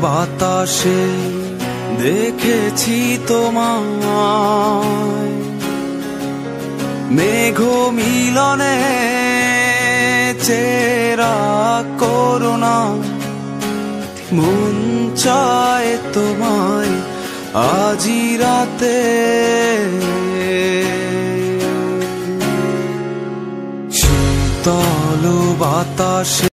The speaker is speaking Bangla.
বাতাসে দেখেছি তোমায়, মেঘ মিলনে চেরা করুণা, মন চায় তোমায় আজি রাতে। শীতল বাতাসে